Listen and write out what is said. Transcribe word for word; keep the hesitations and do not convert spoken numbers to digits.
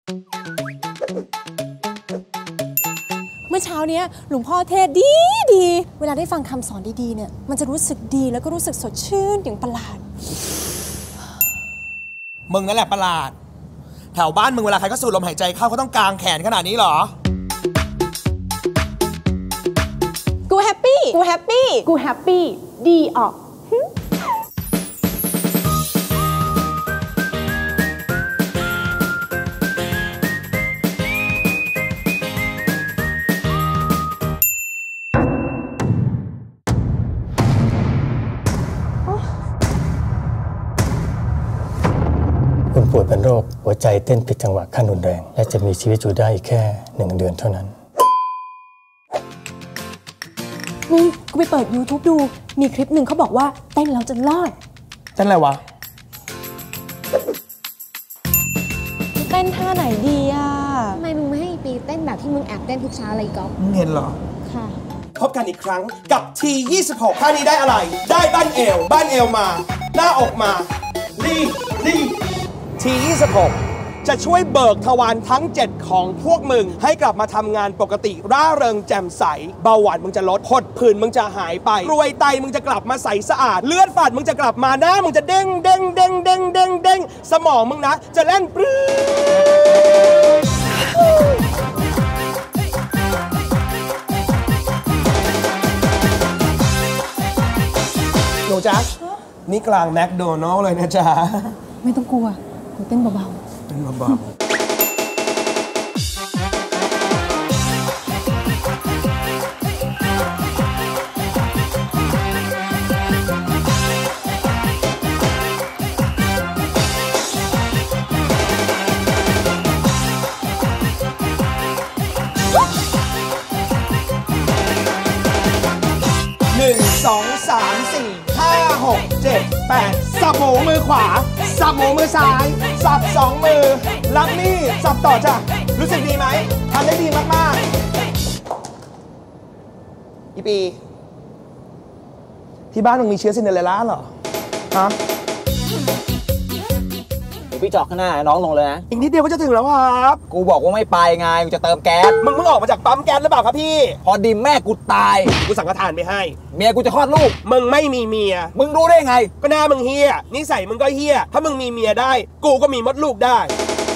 เมื่อเช้าเนี้ยหลวงพ่อเทศดีดีเวลาได้ฟังคำสอนดีๆเนี่ยมันจะรู้สึกดีแล้วก็รู้สึกสดชื่นอย่างประหลาดมึงนั่นแหละประหลาดแถวบ้านมึงเวลาใครก็สูดลมหายใจเข้าก็ต้องกางแขนขนาดนี้เหรอกูแฮปปี้กูแฮปปี้กูแฮปปี้ดีออกคุณป่วยเป็นโรคหัวใจเต้นผิดจังหวะขั้นรุนแรงและจะมีชีวิตอยู่ได้แค่หนึ่งเดือนเท่านั้นมึงกูไปเปิด ยูทูบ ดูมีคลิปหนึ่งเขาบอกว่าเต้นแล้วจะรอดเต้นอะไรวะเต้นท่าไหนดีอ่ะทำไมมึงไม่ให้ปีเต้นแบบที่มึงแอบเต้นทุกเช้าอะไรก๊อฟมึงเห็นเหรอค่ะพบกันอีกครั้งกับ ที ยี่สิบหก ท่านี้ได้อะไรได้บ้านเอวบ้านเอวมาหน้าอกมาลีลีที ยี่สิบหก จะช่วยเบิกทวารทั้งเจ็ดของพวกมึงให้กลับมาทำงานปกติร่าเริงแจ่มใสเบาหวานมึงจะลดผดผื่นมึงจะหายไปรวยไตมึงจะกลับมาใสสะอาดเลือดฝาดมึงจะกลับมาหน้ามึงจะเด้งเด้งเด้งเด้งเด้งเด้งสมองมึงนะจะเล่นปรื้อหนูจ๊ะนี่กลางแมคโดนัลล์เลยนะจ๊ะไม่ต้องกลัวกูเต้นเบาๆเต้นเบาๆหนึ่งสองสามสี่ห้าหกเจ็ดแปดสับหมูมือขวาสับหมูมือซ้ายสับสองมือรับนี่สับต่อจ้ะรู้สึกดีไหมทำได้ดีมากๆอีปีที่บ้านมึงมีเชื้อซินเดอเรลล่าเหรอฮะเดี๋ยวพี่จอดข้างหน้าน้องลงเลยนะอีกนิดเดียวก็จะถึงแล้วครับกูบอกว่าไม่ไปไงกูจะเติมแก๊สมึงเพิ่งออกมาจากปั๊มแก๊สหรือเปล่าครับพี่พอดีแม่กูตายกูสั่งกระทานไปให้เมียกูจะคลอดลูกมึงไม่มีเมียมึงรู้ได้ไงก็หน้ามึงเฮียนิสัยมึงก็เฮียถ้ามึงมีเมียได้กูก็มีมดลูกได้